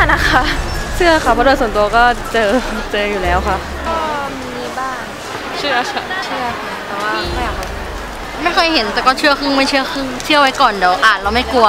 นะคะเชื่อค่ะเพราะโดยส่วนตัวก็เจออยู่แล้วค่ะก็มีบ้างเชื่อค่ะเชื่อค่ะแต่ว่าไม่อยากไม่เคยเห็นแต่ก็เชื่อครึ่งไม่เชื่อครึ่งเชื่อไว้ก่อนเดี๋ยวอ่านเราไม่กลัว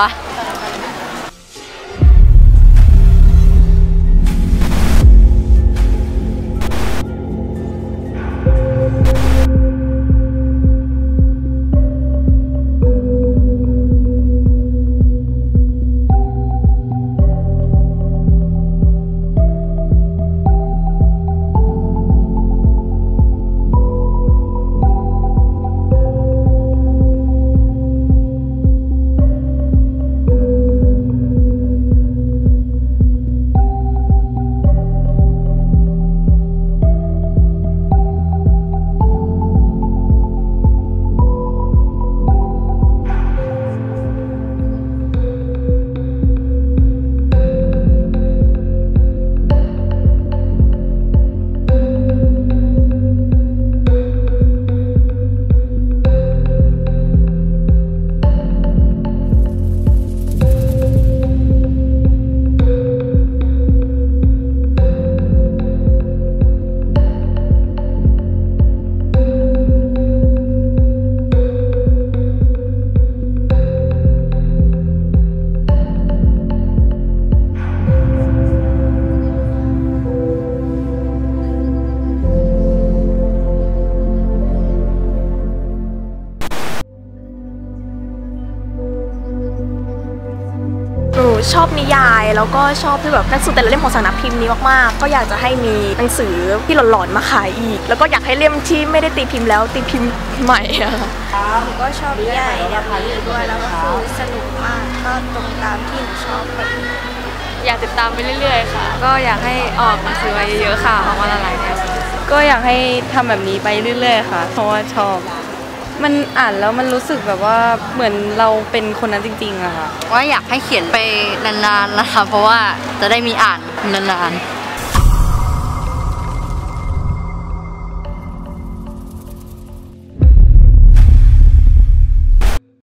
ชอบนิยายแล้วก็ชอบที่แบบหนังสือแต่ละเล่มของสำนักพิมพ์นี้มากๆก็อยากจะให้มีหนังสือที่หลอนๆมาขายอีกแล้วก็อยากให้เล่มที่ไม่ได้ตีพิมพ์แล้วตีพิมพ์ใหม่หนูก็ชอบนิยายแบบนี้ด้วยแล้วก็คือสนุกมากก็ตรงตามที่หนูชอบเลยอยากติดตามไปเรื่อยๆค่ะก็อยากให้ออกหนังสือมาเยอะๆค่ะออกมาหลายๆแนวก็อยากให้ทำแบบนี้ไปเรื่อยๆค่ะเพราะว่าชอบมันอ่านแล้วมันรู้สึกแบบว่าเหมือนเราเป็นคนนั้นจริงๆอะค่ะว่าอยากให้เขียนไปนานๆนะคะเพราะว่าจะได้มีอ่านนานๆ